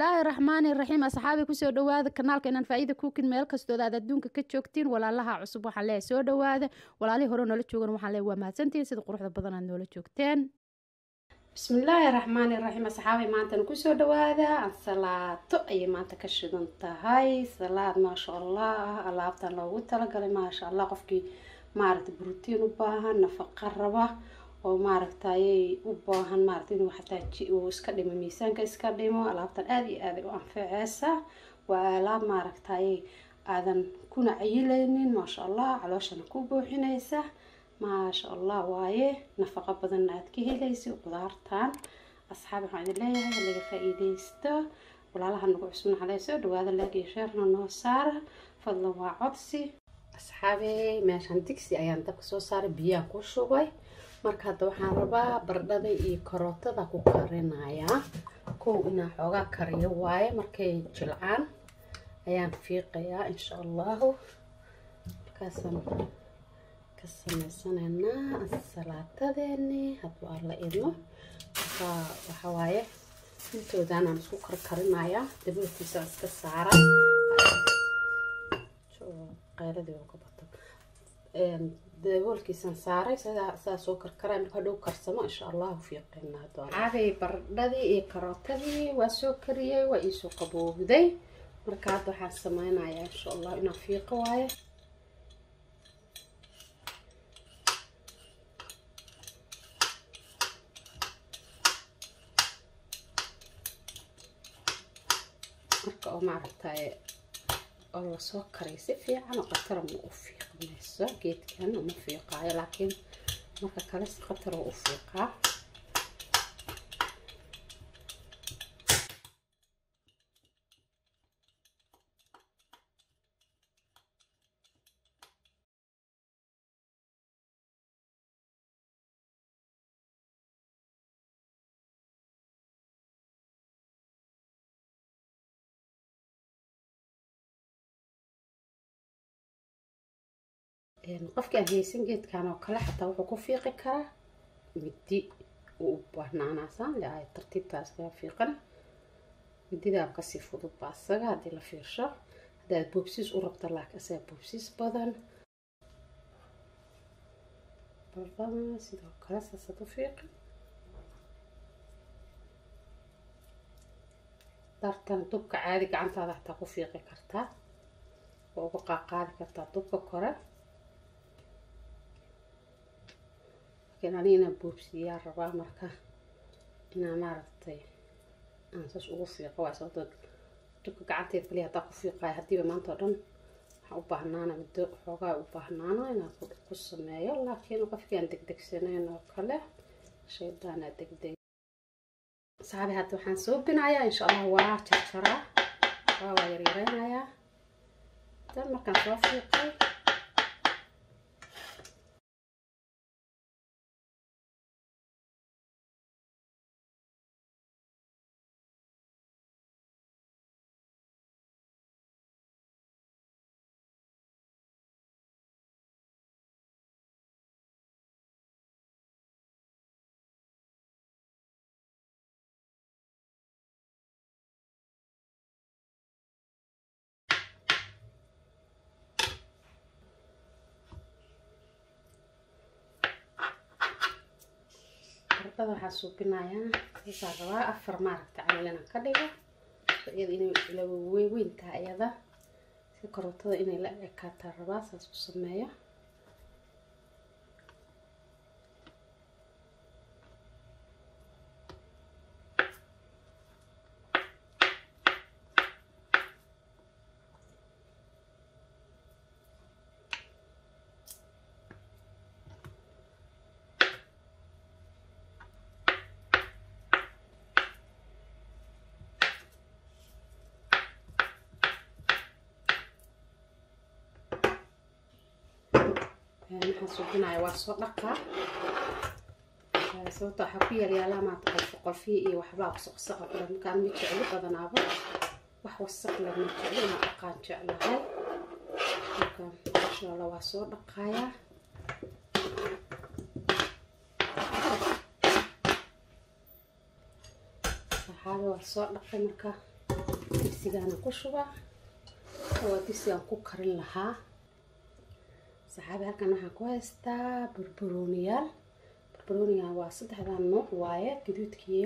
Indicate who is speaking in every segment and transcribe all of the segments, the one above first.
Speaker 1: الله الرحمن الرحيم أصحابي كسو دواذا كنالك إنان فايدة كوكين ميل كستو ذا دونك كتشوكتين ولا لها عصب وحالي سو دواذا ولا لي هورو نولا جوغن وحالي وما سنتين سيد قروح بدنا نولا جوكتين. بسم الله الرحمن الرحيم أصحابي ما أنت كسو دواذا الصلاة أي ما أنت كشدن تهاي صلاة ما شاء الله الله أبطن لو تلقى ما شاء الله قفكي مارت بروتين وباها نفقة ربا oo maaragtay u baahan maaragtay inuu xataa uu iska dhimo miisaanka iska dhimo alaabtan aad iyo aad u anfacaysa waa alaab maaragtay aadan kuna cayilaynin ma sha Allah calooshana ku buuxinaysa ma sha Allah waaye nafaqo badan aad ka helayso qudaartan asxaab waxaan leeyahay laga faa'iideysto walaalaha nagu cusub xalayso dhawaada laagi sheerna noo saara fadlan waa codsi asxaabi meeshan digsi ayaan dabka soo saaray biyaha ku shubay marka hadda waxaan rabaa baradhada iyo karootada ku karinayaa kow inaan xoogaa kariyo waaye markay jilcaan ayaan fiiqayaa insha Allah markaasaan ka sameysanaynaa salaatadeeni hadda waa la idmo waxa waaye intoodaan aan isku karkarinayaa daboolkiisa iska saara qayladii ugu bato daboolkiisan saaray sidaa soo karkaray marka dhow karsamo insha Allah fiiqinaa doona caabay baradhadii iyo karootadii waa soo kariyay waa ii soo qaboowday marka hadda waxaan sameynayaa insha Allah inaan fiiqo waaye marka oo maaragtay oo la soo karay si fiican oo qatar ma u fiiqmayso geedkan ma fiiqaayo laakiin marka kale si qatar oo u fiiqaa qofka haysan geedkan oo kale xataa wuxuu ku fiiqi karaa midi uu banaanaasan leeyahay tartiibtaas ka fiiqan midida ka si fudud baasaga hadii la fiirsho hadaad boobsis u rabto laakiin asaa boobsis badan badan sidoo kale saasad u fiiqi dartan dubka caadi gacantaada xataa ku fiiqi kartaa oo uga qaadi kartaa dubka kore أنا بوبسيا ربع مركا أنا ما عرفتي أنا ساس أوفيق واسطة تبقى قعدتي تقولي هتاخد فيق هدي بما ترون وبهنانا بدو حوجا وبهنانا أنا قص ما يلا لكن وقف عندك دكسنين وكله شيء ده أنا دك صاحبي هاتو حنسوب بنايا إن شاء الله هو تشرا هو يرينا ده مكان توفيقي waxaa suubinayaa waxaa rabaa afar maaragtay caleen ka dhigo iyada inay la weyn tahay iyada si karootada inay la ekaato rabaa saas ku sameeyo حاسوبنا يواسو دقا سوتو حقيا يالا ما تقول فيه اي وحبا قصقصه قبل كان ميجعلي بدنابا wax wasaq la micno ma aqaan jeclahay marka insha Allah waa soo dhaqaaya saxaabo waa soo dhaqay marka digsigana ku shubaa oo digsigan ku karin lahaa saxaabi halkan waxaan ku haystaa barbarooniyaal barbarooniga waa saddexdan nooc waaye gaduudkiiyo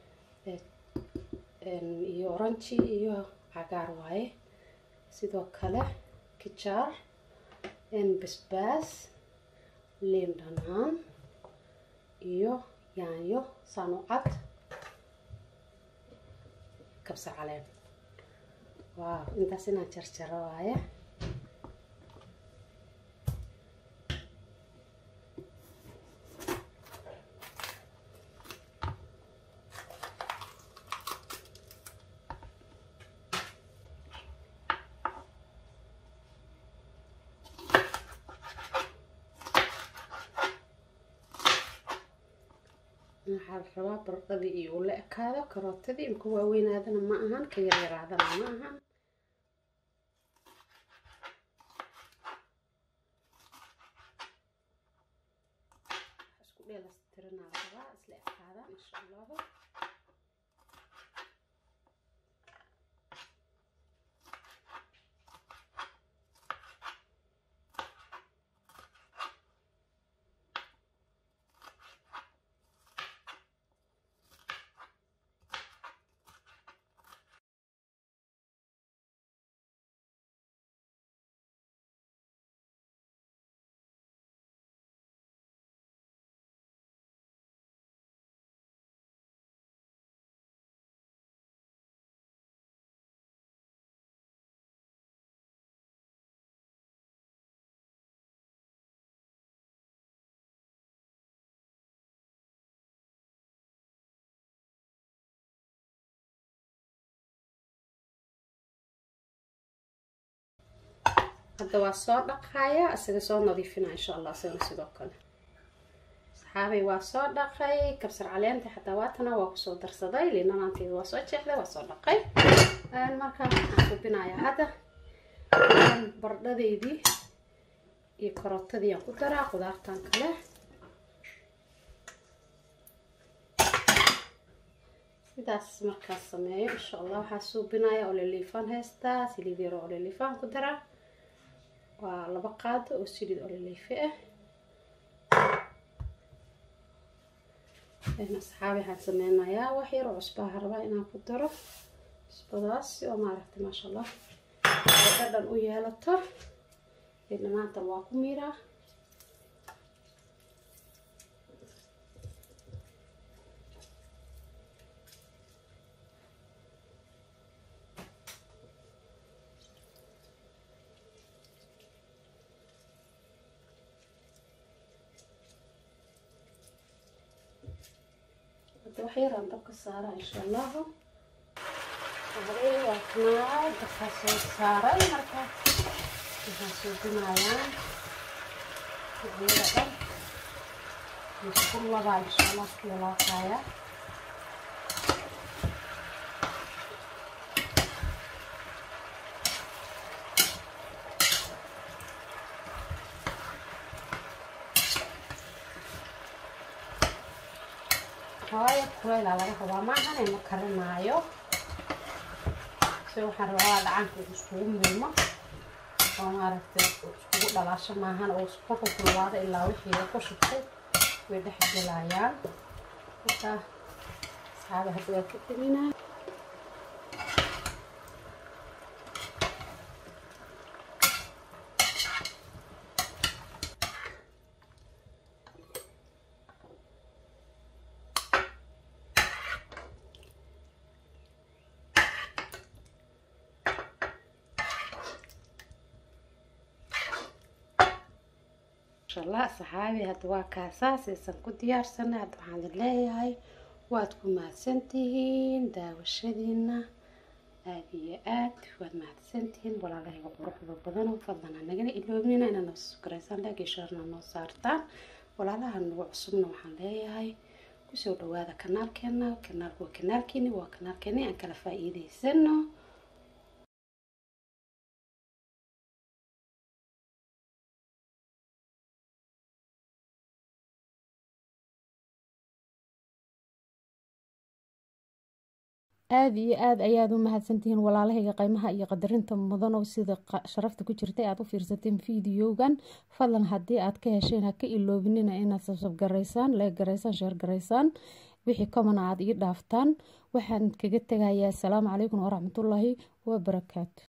Speaker 1: iyo oranji iyo cagaar waaye sidoo kale kijaar basbaas liin dhanaan iyo yaanyo sanucad kabsar caleen waaw intaas inaan jarjaro waaye waxaan rabaa baradhadii iyo ula ekaado karootadii imka waaweynaadana ma ahan ka yaryaraadana ma ahan isku dheelastiranaa rabaa isla ekaadaan insha allahu hadda waa soo dhaqaya isaga soo nadiifina insha Allah asagana sidoo kale saxaabay waa soo dhaqay kabsar caleenta xataa waatana waa ku soo darsaday liinanaanteeda waa soo jeexday waa soo dhaqay marka waxaan subinayaa hadda baradhadeydii iyo karootadii aan ku daraa qudaartan kale sidaas markaas sameeyo insha Allah waxaan subinayaa oo liliifan heystaa saliid yar oo liliifan ku daraa waa laba qaado oo saliid oo liliife ah asxaabi waxaan sameynayaa wax yar oo cusbo rabaa inaan ku daro cusbadaas oo maaragtay maasha Allah dhadhan u yeelato maanta waa ku miiraa waxyar aan dabka saara insha Allah هذه وحنا دخل صار المركب نشوف معايا هذا نشوف الوضع إن شاء الله في الواقع هاي كويل على ركبة معها أنا مكرنايو سو حروا دعان كوسكو مهمة وأنا عرفت كوسكو دلاشة معها أو سكوكو كلوات إلا وحيد كوسكو ويده حجلايان وكا صعب هذا كتيرنا إن شاء الله صحابي هدوا كاساس يسكو ديار سنة هدوا عند الله واتكم مع سنتين داوشدينا آبيات واد مع سنتين ولا الله يقرح ببضنا وفضلنا نجني إلومنا إن نفس كريسان لاقي شرنا نصارتان ولا الله نوع صمنا وحنا هاي كسر هذا كنال كنا كنال وكنال كني وكنال كني أكل فائدة سنة aad iyo aad ayaad u mahadsantihiin walaalahayga qiimaha iyo qadarinta mudan oo sida sharafta ku jirtay aad u fiirsateen fiidiyogan. fadlan haddii aad ka hesheen ha ka iloobinina inaad subscribe garaysaan, like garaysaan, share garaysaan, wixii comment aad ii dhaaftaan. waxaan kaga tegayaa asalaamu calaykum waraxmatullaahi wabarakaatu.